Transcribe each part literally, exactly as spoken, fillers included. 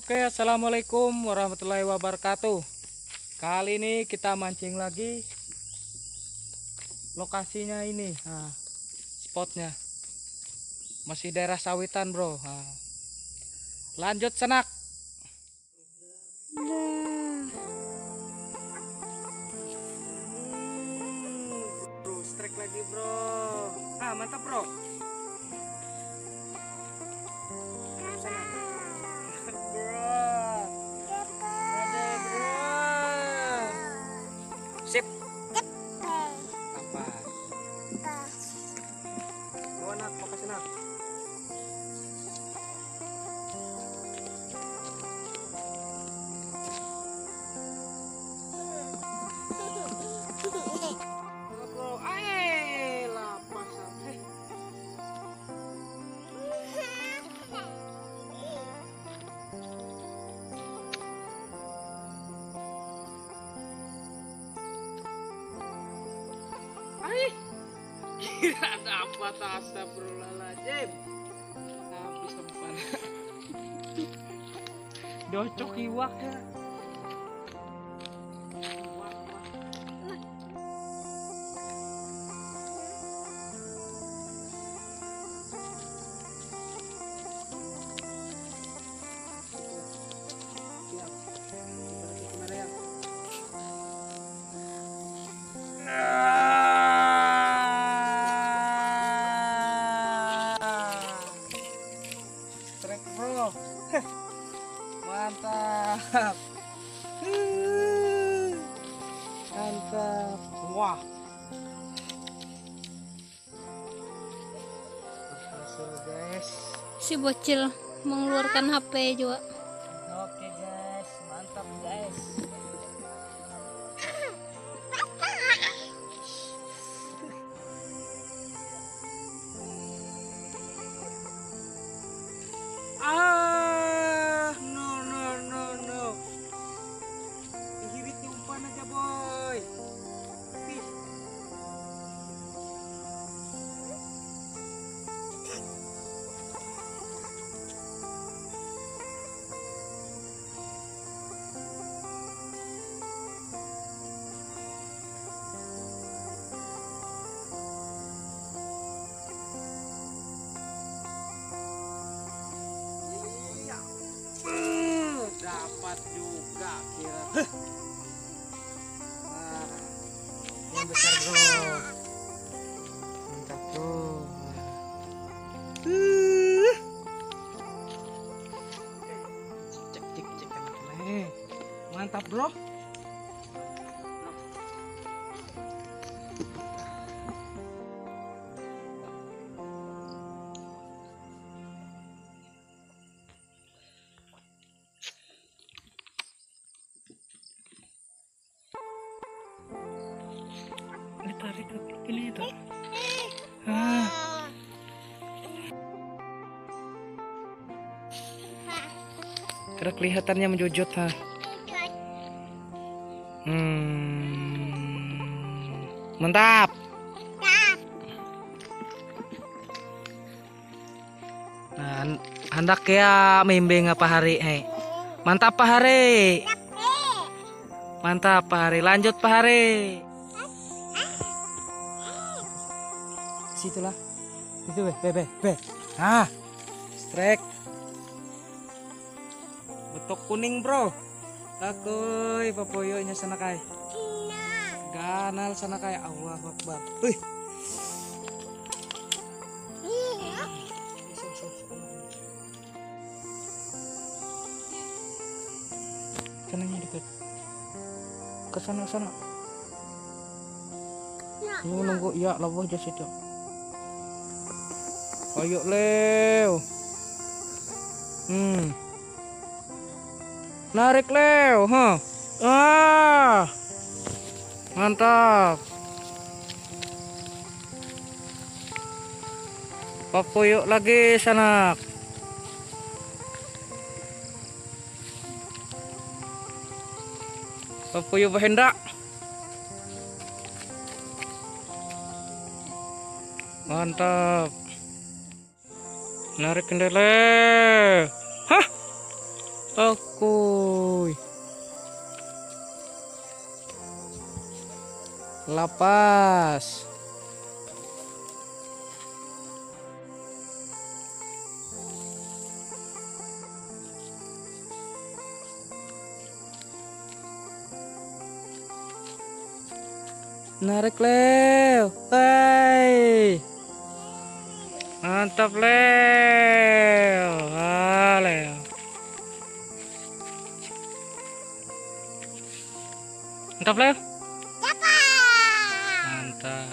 Oke, assalamualaikum warahmatullahi wabarakatuh. Kali ini kita mancing lagi. Lokasinya ini, nah, spotnya masih daerah sawitan, bro. Nah, lanjut senak. Bro, strike lagi, bro. Ah, mantap, bro. Sip. Apa? Bawa nak, makasih nak. Bro, aye, lapas. Hey. Kira dapat, astagfirullahaladzim. Habis sempat. Docok iwak ya. Mantap, mantap, wah, berhasil guys. Si bocil mengeluarkan H P juga. Oke guys, mantap guys. Ah, no no no no. Hirit umpan aja boy. Peace. Dapat juga kira. Nah, yang besar bro, mantap bro. Cek cek cek anaknya, mantap bro. Tarik ini itu. Ah. Karena kelihatannya menjojot ha. Hmm. Mantap. Nah, hendak ya mimbing apa hari, hei. Mantap Pak Hari. Mantap Pak Hari. Lanjut Pak Hari. Situlah itu be be be ah strike betok kuning bro. Takoy papuyunya sana kai ganal sana kai. Allah Akbar. Wih, kanannya dekat ke sana sana. Ini nunggu ya lawah aja situ. Ayo Leo. Hmm. Narik Leo, huh? Ah. Mantap. Papuyuk lagi sanak. Papuyuk berhendak. Mantap. Narik kendala. Hah? Oke. lapas. Narik Leo, hai, mantap Leo, ah Leo, mantap Leo, mantap.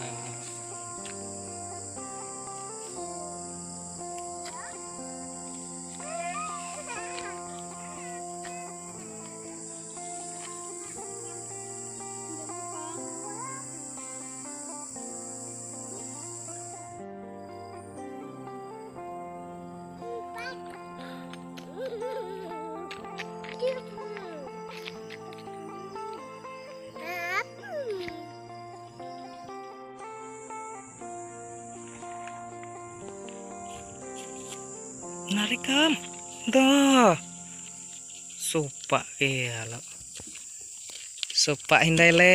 Narikan, dah, supa iya lo, supa hindai le,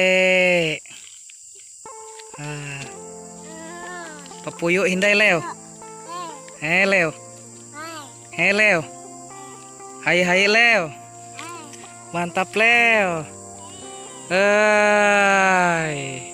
ah, papuyu hindai leo, hei leo, hei leo, hai hai leo, mantap leo, hai.